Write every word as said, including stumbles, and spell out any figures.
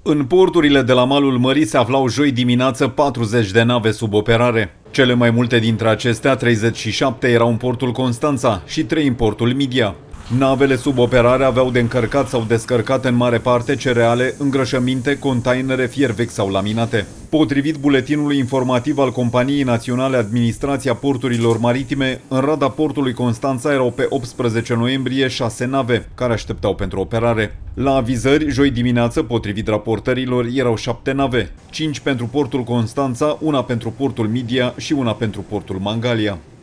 În porturile de la malul mării se aflau joi dimineață patruzeci de nave sub operare. Cele mai multe dintre acestea, treizeci și șapte, erau în portul Constanța și trei în portul Midia. Navele sub operare aveau de încărcat sau descărcat în mare parte cereale, îngrășăminte, containere, fier vechi sau laminate. Potrivit buletinului informativ al Companiei Naționale Administrația Porturilor Maritime, în rada portului Constanța erau pe optsprezece noiembrie șase nave, care așteptau pentru operare. La avizări, joi dimineață, potrivit raportărilor, erau șapte nave, cinci pentru portul Constanța, una pentru portul Midia și una pentru portul Mangalia.